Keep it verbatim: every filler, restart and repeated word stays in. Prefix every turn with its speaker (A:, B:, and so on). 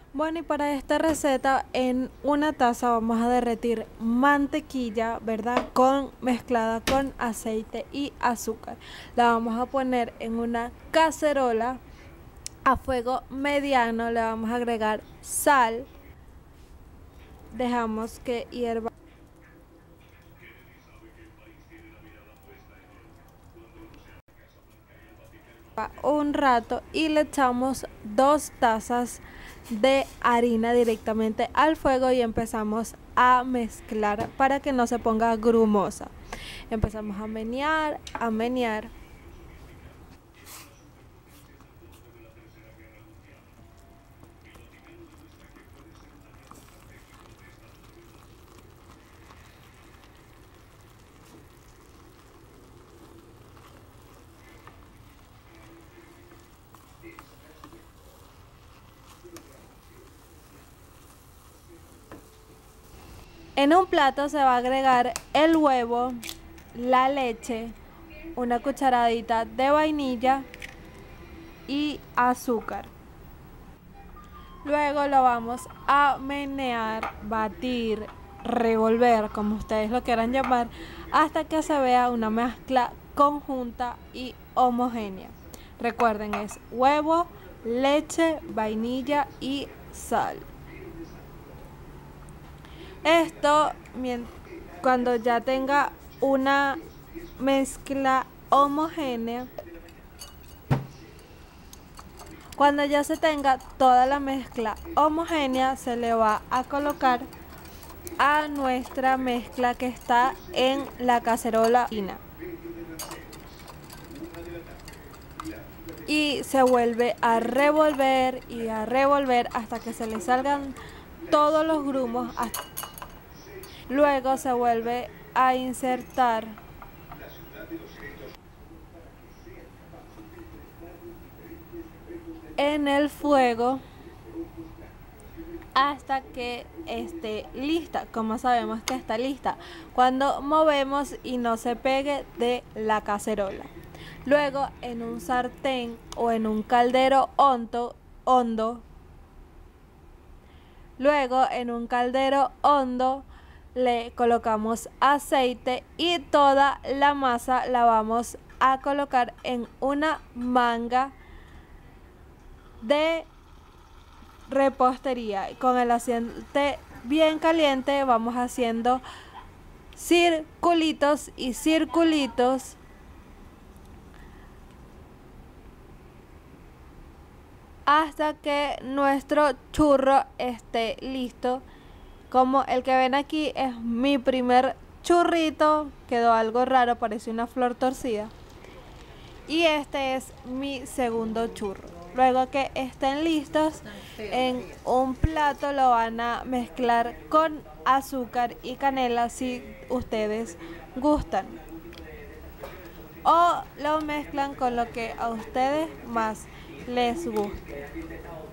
A: Bueno, y para esta receta en una taza vamos a derretir mantequilla, ¿verdad? Con mezclada con aceite y azúcar. La vamos a poner en una cacerola a fuego mediano, le vamos a agregar sal, dejamos que hierva un rato y le echamos dos tazas de harina directamente al fuego y empezamos a mezclar para que no se ponga grumosa. Empezamos a menear, a menear. En un plato se va a agregar el huevo, la leche, una cucharadita de vainilla y azúcar. Luego lo vamos a menear, batir, revolver, como ustedes lo quieran llamar, hasta que se vea una mezcla conjunta y homogénea. Recuerden, es huevo, leche, vainilla y sal. Esto, cuando ya tenga una mezcla homogénea, cuando ya se tenga toda la mezcla homogénea, se le va a colocar a nuestra mezcla que está en la cacerola y se vuelve a revolver y a revolver hasta que se le salgan todos los grumos. Luego se vuelve a insertar en el fuego hasta que esté lista. Como sabemos que está lista? Cuando movemos y no se pegue de la cacerola. Luego en un sartén o en un caldero hondo, hondo luego en un caldero hondo le colocamos aceite y toda la masa la vamos a colocar en una manga de repostería. Con el aceite bien caliente vamos haciendo circulitos y circulitos hasta que nuestro churro esté listo. Como el que ven aquí es mi primer churrito, quedó algo raro, parece una flor torcida. Y este es mi segundo churro. Luego que estén listos, en un plato lo van a mezclar con azúcar y canela si ustedes gustan. O lo mezclan con lo que a ustedes más les guste.